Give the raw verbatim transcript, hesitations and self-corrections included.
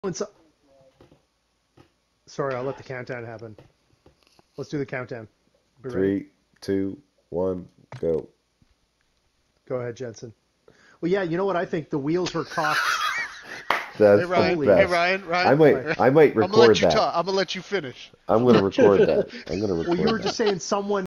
So, sorry, I'll let the countdown happen. Let's do the countdown. Be ready? Three, two, one, go. Go ahead, Jensen. Well, yeah, you know what I think? The wheels were cocked Hey That's the Ryan, fully. hey best. Ryan, I Ryan. might, I might I'm gonna let record you that. talk. I'm gonna let you finish. I'm gonna record that. I'm gonna Well, you record were just that. saying someone